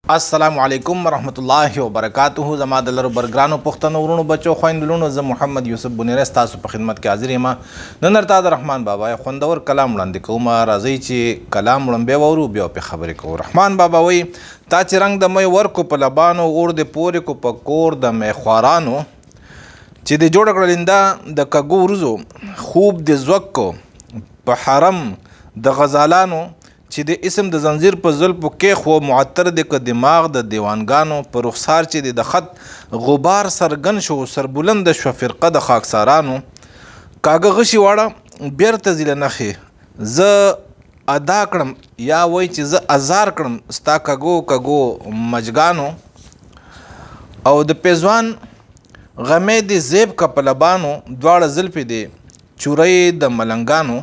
السلام علیکم ورحمت الله وبرکاته. زما د لرو برګرانو پښتنو ورونو بچو خویندلونو، زه محمد یوسف بنیره ستاسو په خدمت کې حاضر یم. نن ورته د رحمان بابا خوندور کلام وړاندې کوم. راځئ چې کلام وړاندې وورو، بیا پې خبرې کوو. رحمان بابا وایي تا چې رنګ د می ورکو په لبانو، اور د پورې کو په کور د میخوارانو، چې د جوړ کړه لنده د کږو ورځو، خوب د زوکو په حرم د غزالانو، چې د اسم د زنځیر په زلفو کې خو معطر دی که دماغ د دیوانګانو، په رخسار چې د خط غبار سرګن شو، سربلند شوه فرقه د خاکسارانو، کاږه غشي واړه بیرته ځي له نښې، زه ادا کړم یا وایي چې زه ازار کړم ستا کږو کږو مجګانو، او د پیزوان غمې د زیب که په لبانو، دواړه زلفې د چورۍ د ملنګانو،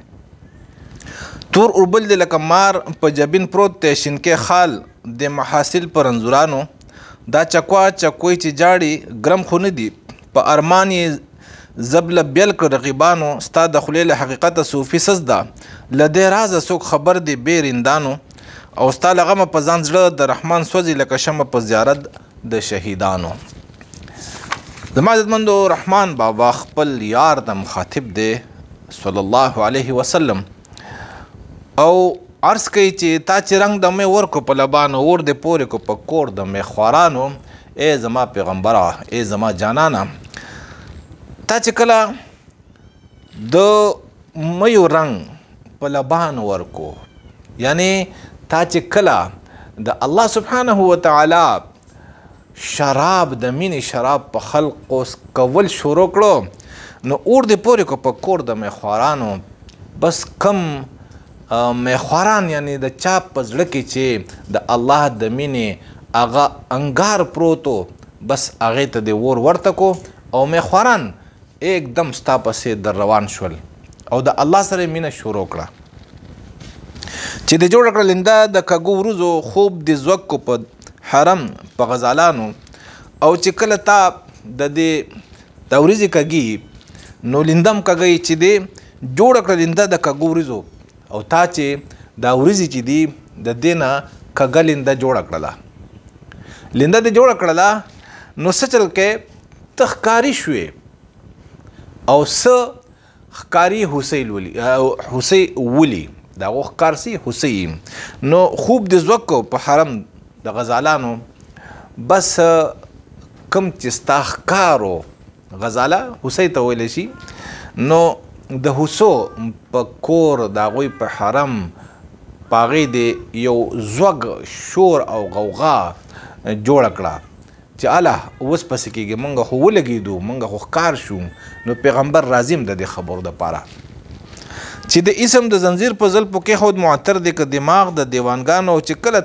تور اوربل دی لکه مار په جبین پروت دی، شینکې خال د محاصل پر انځورانو، دا چکوا چکوی چې جاړي ګرم خو نه دي، په ارمان یې زبله بیل کړ رقیبانو، ستا د خولې له حقیقته صوفي سز ده، له دې رازه څوک خبر دی بې رندانو، او ستا له غمه په ځان زړه د رحمان سوځي لکه شمع په زیارت د شهیدانو. زما عزتمندو، رحمان بابا خپل یار ته مخاطب دی صلی الله علیه وسلم، او عرض کوي چې تا چې رنګ د می ورکو په لبانو، اور د پورې کو په کور د میخوارانو، ای زما پیغمبره، ای زما جانانه، تا چې کله د میو رنګ په لبانو ورکو، یعنی تا چې کله د الله سبحانه وتعالی شراب د مینې شراب په خلقو کول شروع کړو، نو اور د پورې کو په کور د میخوارانو، بس کم میخواران یعنی د چا په زړه کې چې د الله د مینې هغه انګار پروتو، بس هغې ته د اور ورته کو، او میخواران एकदम ستا پسې در روان شول او د الله سره مینه شروع کړه، چې د جوړ کړه لنده د کږو ورځو، خوب د زوکو په حرم په غزالانو، او چې کله تا د دې د ورځې کږي نو لندم کږی چې دی جوړ کړه لنده د کږو ورځو، او تا چې دا ورځې چې دي د دې نه کږه لنده جوړه کړله، لنده دې جوړه کړله، نو څه چل کې ته ښکاري شوې، او څه ښکاري هوسۍ ولي، د هغو ښکار سي هوسۍ، نو خوب د زوکو په حرم د غزالانو، بس کم چې ستا ښکارو غزاله هوسۍ ته ویلی شي، نو د هوسو په کور د هغوی په حرم په هغې د یو زوږ شور او غوغا جوړه کړه، چې الله اوس پسې کېږي، موږ خو ولګېدو، موږ خو ښکار شو. نو پیغمبر راضي م د دې خبرو دپاره چې د اسم د زنځیر په زلفو کېښود، معطر دی که دماغ د دیوانګانو، چې کله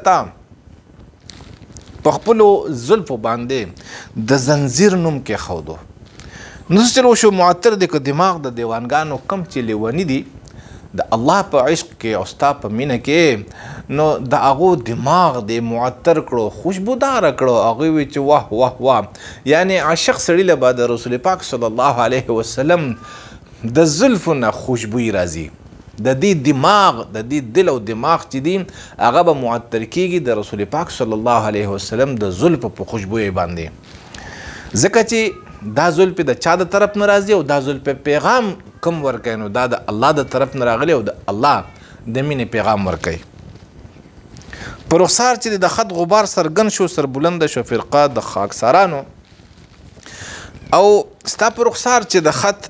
تا په خپلو زلفو باندې د زنځیر نوم کېښودو، نو څه چل وشو، معطر دی که دماغ د دیوانګانو، کم چې لیوني دي د الله په عشق کې او ستا په مینه کې، نو د هغو دماغ دی معطر کړو، خوشبوداره کړو، هغوی وی چې واه واه واه، یعنی عاشق سړي له به د رسول پاک صلی الله علیه وسلم د زلفو نه خوشبویي راځي، د دې دماغ د دې دل او دماغ چې دي هغه به معطر کېږي د رسول پاک صلی الله علیه وسلم د زلفو په خوشبویۍ باندې، ځکه چې دا زلفې د چا د طرف نه راځي، او دا زلفې پیغام کم ورکوي، نو دا د الله د طرف نه راغلی، او د الله د مینې پیغام ورکوي. په رخسار چې د خط غبار سرګن شو، سربلنده شو فرقه د خاکسارانو، او ستا په رخسار چې د خط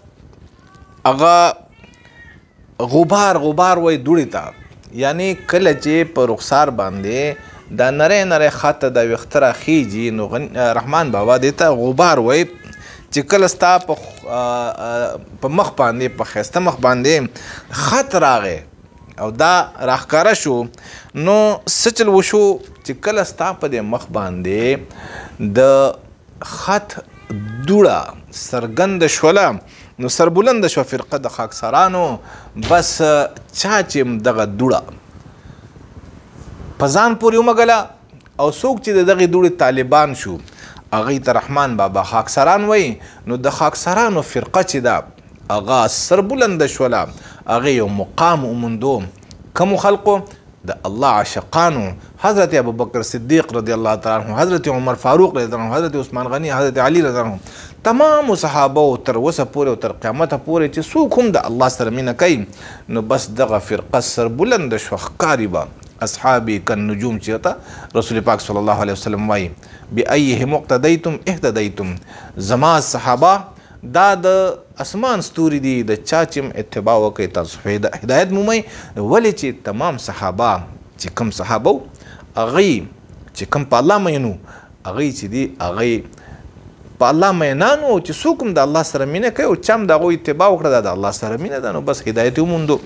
هغه غبار غبار وایي دوړې ته، یعنی کله چې په رخسار باندې دا نری نری خط د ویښته راخیږي، نو رحمان بابا دې ته غبار وایي، چې کله ستا په مخ باندې په ښایسته مخ باندې خط راغی او دا راښکاره شو، نو څه چل وشو چې کله ستا په دې مخ باندې د خط دوړه څرګنده شوله، نو سربلنده شوه فرقه د خاکسارانو، بس چا چې دغه دوړه په ځان پورې ومږله، او څوک چې د دغې دوړې طالبان شو، هغې ته رحمان بابا خاکساران وایي، نو د خاکسارانو فرقه چې ده هغه سربلنده شوله، هغې یو مقام وموندو، کومو خلقو؟ د الله عاشقانو حضرت ابوبکر صدیق رضی الله تعالی عنہ، حضرت عمر فاروق رضی الله عنه، حضرت عثمان غنی، حضرت علی رضی الله عنه، تمام صحابه او تر اوسه پورې او تر قیامت پورې چې څوک هم د الله سره مینه کوي نو بس دغه فرقه سربلند شوه ښکاري به اصحابي کالنجوم چې ته رسول پاک صلی الله علیه وسلم وایي بأیهم اقتدیتم اهتدیتم. زما صحابه دا د اسمان ستوري دي، د چا چې اتباع وکړئ تاسو هدایت مومئ. ولې چې تمام صحابه چې کوم صحابه وو هغوی چې کوم په الله مینو هغوی چې دي هغوی په الله مینان وو چې څوک هم د الله سره مینه کوي او چا هم د هغوی اتباع وکړه دا د الله سره مینه ده نو بس هدایت یې وموندو.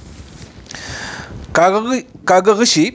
کاږه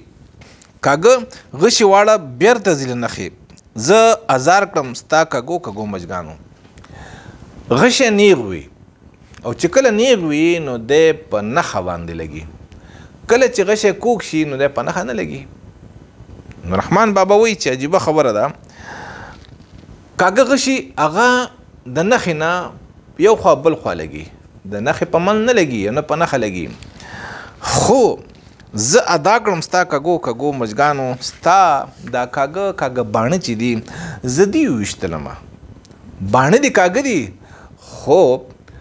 غشي واړه بیرته ځي له نښې، زه ازار کړم ستا کږو مچګانو. غشی نیغ وي او چې کله نیغ وي نو دی په نښه باندې لګي، کله چې غشی کوږ شي نو دی په نښه نه لګي. نو رحمان بابا وایي چې عجیبه خبره ده، کاږه غشي هغه د نښې نه یو خوا بل خوا لګي، د نښې په من نه لګي نه په نښه لګي. خو زه ادا کړم ستا کږو مچګانو، ستا دا کاږه باڼه چې دي زه دې وویشتلمه. باڼه دې کاږه دي خو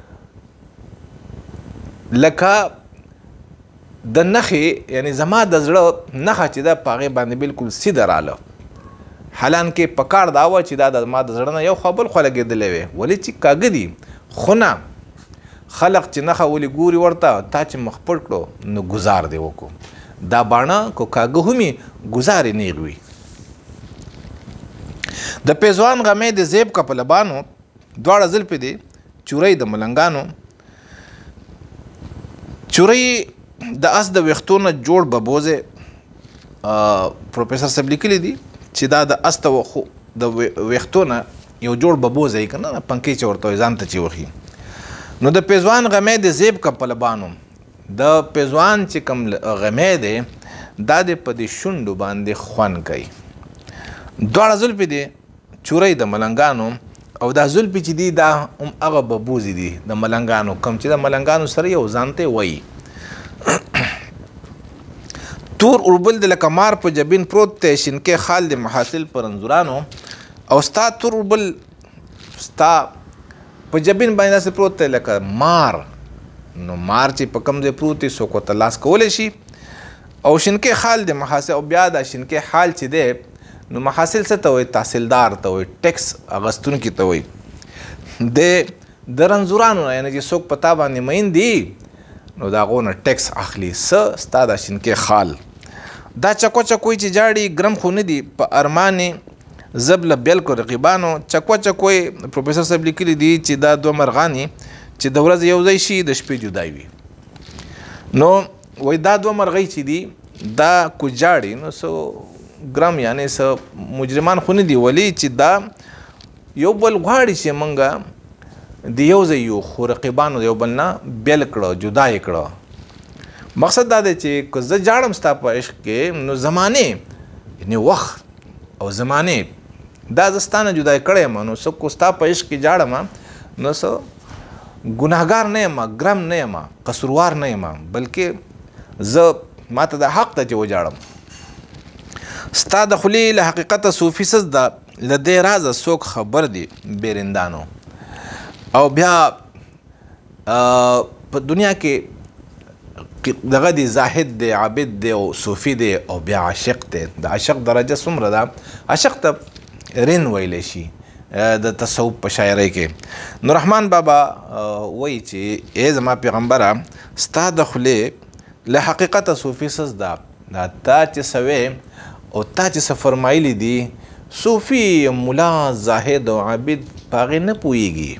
لکه د نښې یعنی زما د زړه نښه چې ده په هغې باندې بلکل سیده راله، حالانکې په کار دا وه چې دا ما د زړه نه یو خوا بل خوا لګېدلی وی. ولې چې کاږه دي خو نه خلق چې نښه ولې ګوري ورته تا چې مخ پټ کړو نو ګزار دې وکړو. دا باڼه کو کاږه همي ګزار یې نیغ وي. د پیزوان غمې د زیب که په لبانو، دواړه زلفې دي چورۍ د ملنګانو. چورۍ د اس د ویښتو نه جوړ ببوزې، پروفیسر صاحب لیکلي دي چې دا د اس د ویښتو نه یو جوړ ببوزه یې که نه پنکۍ چې ورته وایي ځان ته چې وخي. نو د پیزوان غمې د زیب که په لبانو، د پیزوان چې کوم غمې دی دا د په دې شونډو باندې خوند کوي. دواړه زلفې دي چورۍ د ملنګانو او دا زلفې چې دي دا هم هغه ببوزې دي د ملنګانو، کوم چې د ملنګانو سره یو ځان ته وایي. تور اوربل د لکه مار په جبین پروت دی، شینکې خال د محاصل پر انځورانو. او ستا تور اوربل ستا په جبین باندې داسې پروت دی لکه مار. نو مار چې په کوم ځای پروت دی څوک ورته لاس کولی شي. او شینکې خال د محاصل، او بیا دا شینکې خال چې دی نو محاصل څه ته وایي؟ تحصیلدار ته وایي، ټیکس اخیستونکي ته وایي. د رنځورانو نه یعنې چې څوک په تا باندې مین دي نو د هغو نه ټیکس اخلي. څه ستا دا شینکې خال. دا چکوی چې جاړي ګرم خو نه دي په ارمانې زب له بیلکو رقیبانو. چکوی پروفیسر صاحب لیکلي دي چې دا دوه مرغانې چې د ورځې یو ځای شي د شپې جدای وي. نو وایي دا دوه مرغۍ چې دي دا کو جاړي نو څه ګرم یعنې څه مجرمان خو نه دي، ولې چې دا یو بل غواړي چې موږ د یو ځای یو، خو رقیبانو د یو بل نه بیل کړه، جدا یې کړه. مقصد دا دی چې که زه جاړم ستا په عشق کې نو زمانې یعنې وخت او زمانې دا زه ستا نه جدا کړی یم نو څه کو ستا په عشق کې جاړم نو څه ګناهګار نه یم، ګرم نه یم، قصوروار نه یم، بلکې زه ماته دا حق ته چې وجاړم. ستا د خولې له حقیقته صوفي سز ده، له دې رازه څوک خبر دي بیرندانو. او بیا په دنیا کې دغه دی زاهد دی، عابد دی او صوفي دی او بیا عاشق دی. د عاشق درجه څومره ده؟ عاشق ته رین ویلی شي د تصوف په شاعرۍ کې. نو رحمان بابا وایي چې ای زما پیغمبره ستا د خولې له حقیقته صوفي سز ده، دا تا چې څه او تا چې څه فرمایلی دي صوفي ملا زاهد او عابد په هغې نه پوهېږي.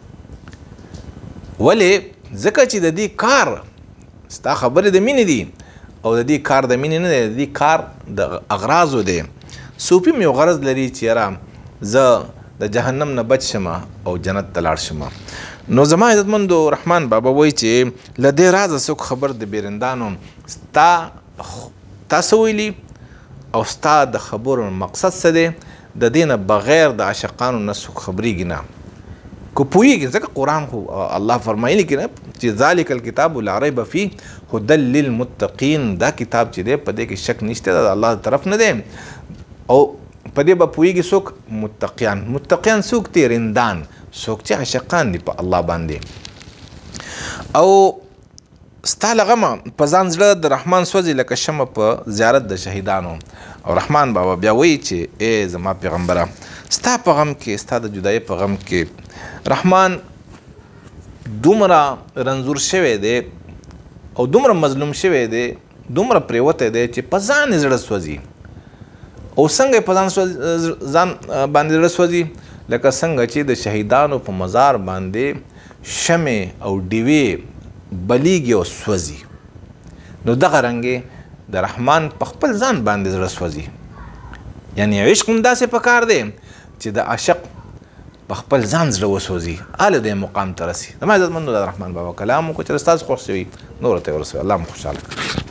ولې؟ ځکه چې د دې کار ستا خبرې د مینې دي او د دې کار د مینې نه دی، د دې کار د اغراضو دی. صوفي هم یو غرض لري چې یاره زه د جهنم نه بچ شمه او جنت ته لاړ شمه. نو زما عزتمندو رحمان بابا وایي چې له دې رازه څوک خبر د بیرندانو، ستا څه ویلي او ستا د خبرو مقصد څه دی، د دې نه بغیر د عاشقانو نه څوک خبرېږي نه. که پوهېږي ځکه قرآن خو الله فرمایلي که نه چې ذلک الکتاب لا ریب فیه هدی للمتقین، دا کتاب چې دی په دې کې شک نشته، دا د الله طرف نه دی او په دې به پوهېږي څوک؟ متقیان. متقیان څوک دي؟ رندان، څوک چې عاشقان دي په الله باندې. او ستا له غمه په ځان زړه د رحمان سوځي لکه شمع په زیارت د شهیدانو. او رحمان بابا بیا وایي چې ای زما پیغمبره ستا په غم کې، ستا د جدایۍ په غم کې رحمان دومره رنځور شوی دی او دومره مظلوم شوی دی، دومره پریوتی دی چې په ځان یې زړه سوځي. او څنګه یې په ځان باندې زړه سوځي؟ لکه څنګه چې د شهیدانو په مزار باندې شمع او ډیوې بلیږي او سوځي، نو دغه رنګې د رحمان په خپل ځان باندې زړه سوځي. یعنی عشق هم داسې پکار دی چې د عاشق په خپل ځان زړه وسوځي، هله دې مقام ته رسي. زما عزتمندو د رحمان بابا کلام وکړو چې ستاسو خوښ شوي نورو ته یې ورسوئ. الله مو خوشحاله کړي.